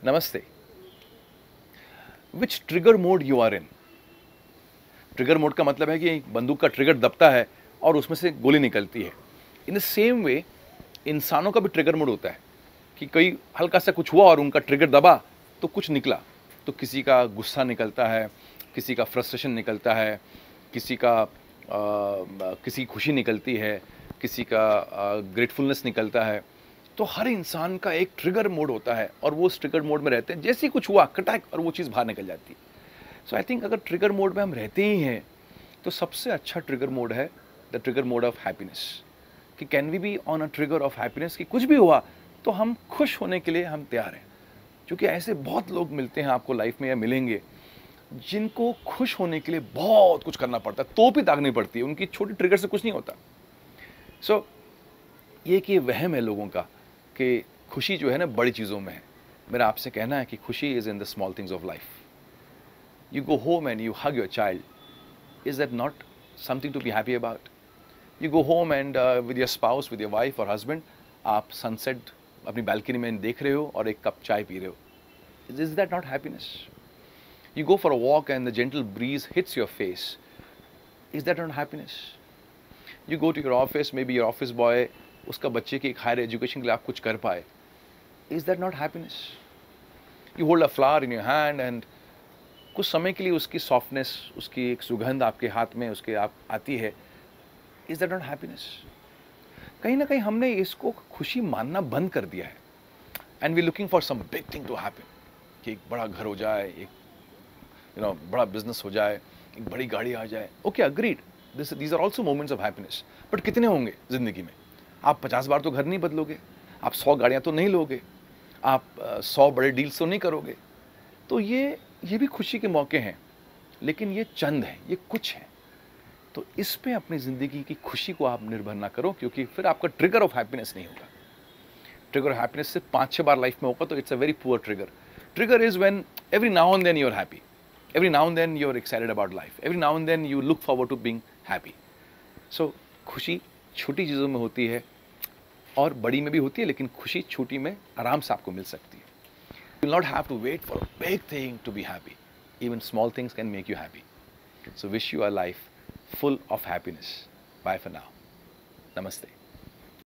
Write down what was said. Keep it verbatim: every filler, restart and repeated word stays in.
नमस्ते. Which trigger mode you are in? Trigger mode का मतलब है कि बंदूक का ट्रिगर दबता है और उसमें से गोली निकलती है. इन द सेम वे इंसानों का भी ट्रिगर मोड होता है कि कोई हल्का सा कुछ हुआ और उनका ट्रिगर दबा तो कुछ निकला. तो किसी का गुस्सा निकलता है, किसी का फ्रस्ट्रेशन निकलता है, किसी का आ, किसी की खुशी निकलती है, किसी का ग्रेटफुलनेस निकलता है. तो हर इंसान का एक ट्रिगर मोड होता है और वो उस ट्रिगर मोड में रहते हैं. जैसे ही कुछ हुआ कटाक और वो चीज़ बाहर निकल जाती है. सो आई थिंक अगर ट्रिगर मोड में हम रहते ही हैं तो सबसे अच्छा ट्रिगर मोड है the trigger mode of happiness. कि can we be on a trigger of happiness कि कुछ भी हुआ तो हम खुश होने के लिए हम तैयार हैं. क्योंकि ऐसे बहुत लोग मिलते हैं आपको लाइफ में या मिलेंगे जिनको खुश होने के लिए बहुत कुछ करना पड़ता है, तोप ही दागनी पड़ती है, उनकी छोटी ट्रिगर से कुछ नहीं होता. सो so, ये कि वहम है लोगों का कि खुशी जो है ना बड़ी चीज़ों में है. मेरा आपसे कहना है कि खुशी is in the small things of life. You go home and you hug your child. Is that not something to be happy about? You go home and uh, with your spouse, with your wife or husband, आप sunset अपनी balcony में देख रहे हो और एक cup चाय P रहे हो. Is that not happiness? You go for a walk and the gentle breeze hits your face. Is that not happiness? You go to your office, maybe your office boy, उसका बच्चे की एक higher education के लिए आप कुछ कर पाए. Is that not happiness? You hold a flower in your hand and कुछ समय के लिए उसकी सॉफ्टनेस, उसकी एक सुगंध आपके हाथ में उसके आप आती है. Is that not happiness? कहीं ना कहीं हमने इसको खुशी मानना बंद कर दिया है. And we looking for some big thing to happen कि एक बड़ा घर हो जाए, एक यू नो बड़ा बिजनेस हो जाए, एक बड़ी गाड़ी आ जाए. Okay, agreed, this these are also moments of happiness. But कितने होंगे जिंदगी में? आप पचास बार तो घर नहीं बदलोगे, आप सौ गाड़ियाँ तो नहीं लोगे, आप सौ बड़े डील्स तो नहीं करोगे. तो ये ये भी खुशी के मौके हैं, लेकिन ये चंद हैं, ये कुछ हैं. तो इस पे अपनी ज़िंदगी की खुशी को आप निर्भर ना करो, क्योंकि फिर आपका ट्रिगर ऑफ हैप्पीनेस नहीं होगा. ट्रिगर ऑफ हैप्पीनेस सिर्फ पाँच छः बार लाइफ में होगा तो it's a very poor trigger. Trigger is when every now and then you are happy, every now and then you are excited about life, every now and then you look forward to being happy. So खुशी छोटी चीज़ों में होती है और बड़ी में भी होती है, लेकिन खुशी छोटी में आराम से आपको मिल सकती है. You will not have to wait for a big thing to be happy. Even small things can make you happy. So wish you a life full of happiness. Bye for now. Namaste.